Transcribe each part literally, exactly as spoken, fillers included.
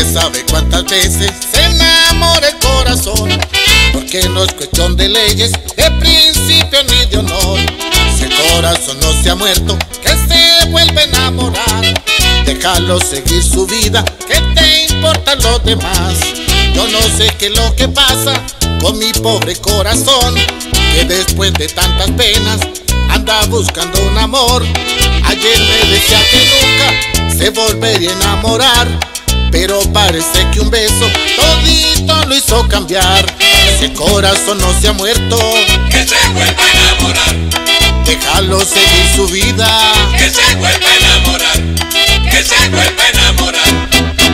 sabe cuántas veces se enamora el corazón, porque no es cuestión de leyes, de principio ni de honor. Si el corazón no se ha muerto, que se vuelve a enamorar. Déjalo seguir su vida, ¿qué te importan los demás? Yo no sé qué es lo que pasa con mi pobre corazón, que después de tantas penas anda buscando un amor. Ayer me decía que nunca se volvería a enamorar, pero parece que un beso todito lo hizo cambiar. Ese corazón no se ha muerto, que se vuelva a enamorar. Déjalo seguir su vida, que se vuelva a enamorar, que se vuelva a enamorar.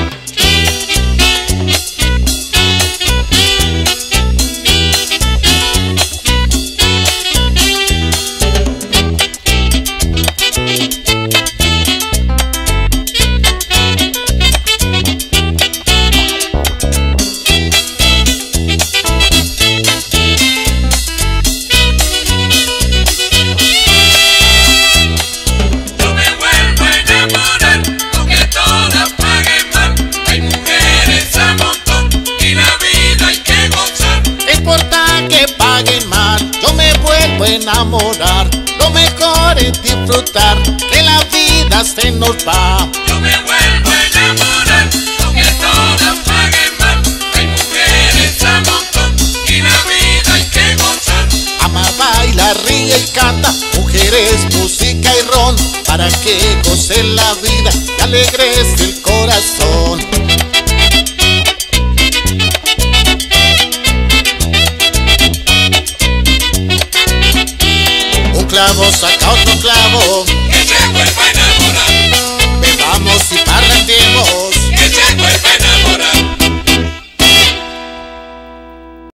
enamorar, lo mejor es disfrutar, que la vida se nos va. Yo me vuelvo a enamorar, aunque todas paguen mal. Hay mujeres a montón y la vida hay que gozar. Ama, baila, ríe y canta, mujeres, música y ron, para que gocen la vida y alegres el corazón. Un clavo saca otro clavo, que se vuelva